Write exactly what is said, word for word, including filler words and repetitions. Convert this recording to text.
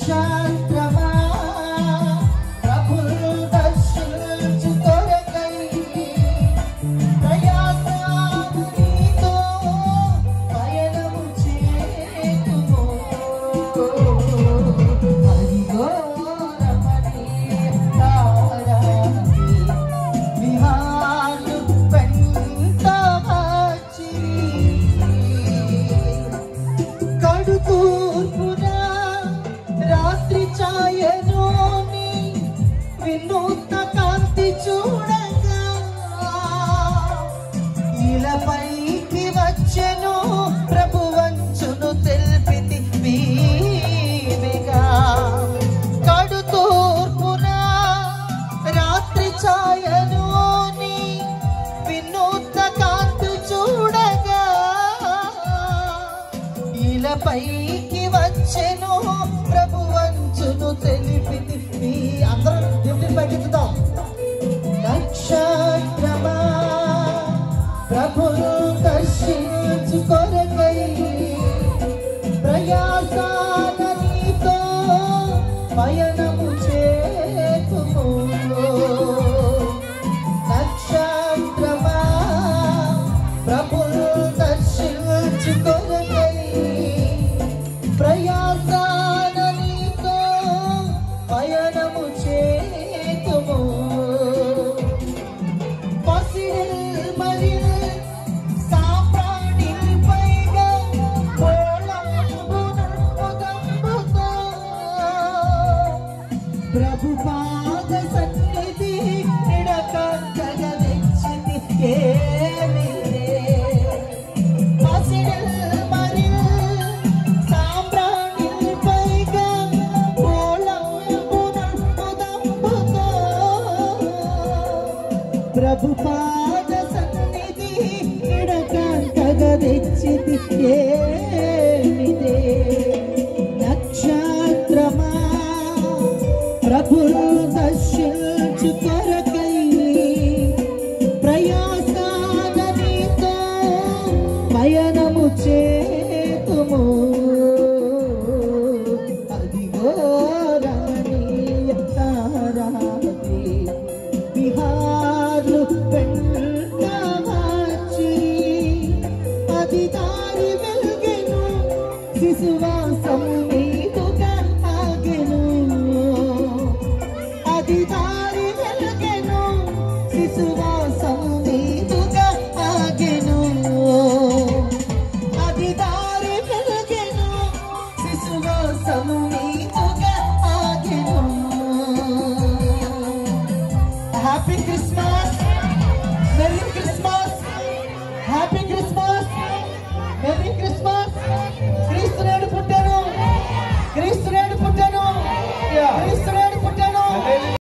నక్షత్రమా ప్రభు దర్శించు కొరకై ప్రయాసము నీతో పయనము చేతుము అదిగో రమణీయ తారాది విహారు పెంట వచ్చిరి కడుతూర్పున రాత్రి ఛాయలోని వినూత్న కాంతి చూడగా ఇలపైకి వచ్చెను ప్రభు వంచును తెలిపితి వీవిగా కడుతూర్పున రాత్రి ఛాయలోని వినూత్న కాంతి చూడగా ఇలపైకి వచ్చెను ప్రభు వంచును తెలిపితి అందరూ దేవుని పైకి ఎత్తుదాం నక్షత్రమా ప్రభును దర్శించు కొరకై ప్రయాసాల నీతో పయనము చేతుము నక్షత్రమా ప్రభును దర్శించు కొరకై ప్రయాసాల నీతో పయనము చేతుము పసిడిల్ మరిల్ సాంబ్రాణిల్ పైగా పోలంబునంబుతో ప్రభు పాద సన్నిధి నిడకంగగా తెచ్చితి ఏమిరే పసిడిల్ మరిల్ సాంబ్రాణిల్ పైగా పోలంబునంబుతో ప్రభు పాద సన్నిధి నిడకంగగా తెచ్చితి ఏమిదే నక్షత్రమా ప్రభును దర్శించు కొరకై ప్రయాసాల నీతో పయనము చేతుము అదిగో రమణీయ తారాది విహారు పెంట వచ్చిరి అది దారి వెల్గెను శిశువాసం నీదుగా ఆగెను అది దారి వెల్గెను శిశువాసం నీదుగా ఆగెను అది దారి వెల్గెను శిశువాసం నీదుగా ఆగెను హ్యాపీ క్రిస్మస్